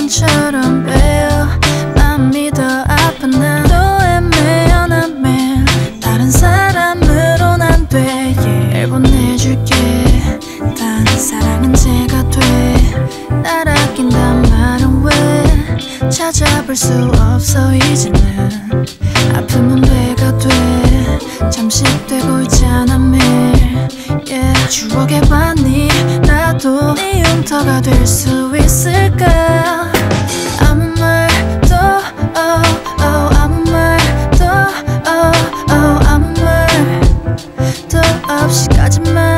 상처럼 베어 마음이 더 아파 난 또 애매해 난 매일 다른 사람으론 안 돼 yeah. 보내줄게 단 사랑은 제가 돼 날 아낀단 말은 왜 찾아볼 수 없어 이제는 아픔은 배가 돼 잠식되고 있잖아 매일 yeah. 추억의 반이 나도 네 흉터가 될 수 있을까 아무 말도 아무 말도 아무 말도 없이 가지마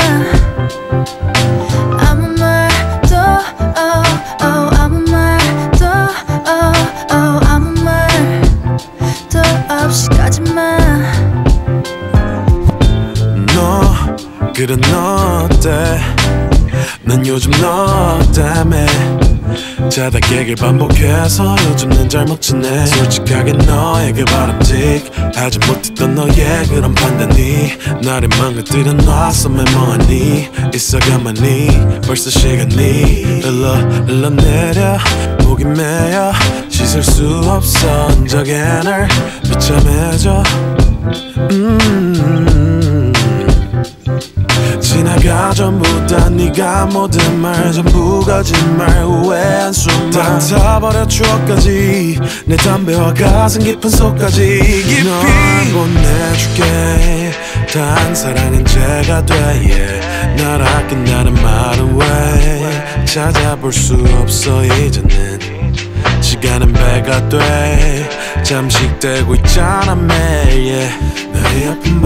아무 말도 아무 말도 아무 말도 없이 가지마 너 그래 너 어때 난 요즘 너 때문에 자다 깨길 반복해서 요즘은 잘 못 지내 솔직하게 너에게 바람직하지 못했던 너의 그런 판단이 나를 망가뜨려 놨어 멍하니 있어 가만히 벌써 시간이 흘러내려 목이 메여 씻을 수 없어 흔적에 날 비참해져 지나가 전부 다 네가 모든 말 전부 거짓말 후회한 수만 다 타버려 추억까지 내 담배와 가슴 깊은 속까지 깊이 널 보내줄게 단 사랑은 제가 돼 yeah. 날 아낀다는 말은 왜 찾아볼 수 없어 이제는 시간은 배가 돼 잠식되고 있잖아 매일 yeah. 나의 아픈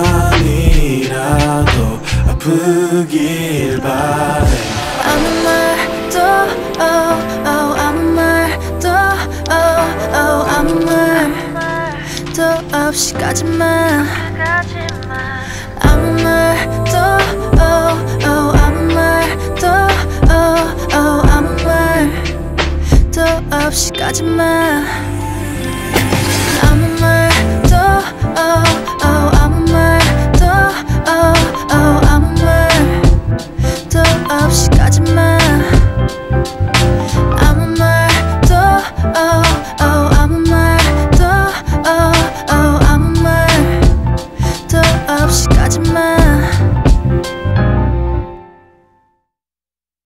밤이라도 아프길 바래 아무 말도 아무 말도 아무 말도 없이 가지마 아무 말도 아무 말도 아무 말도 없이 가지마 아무 말도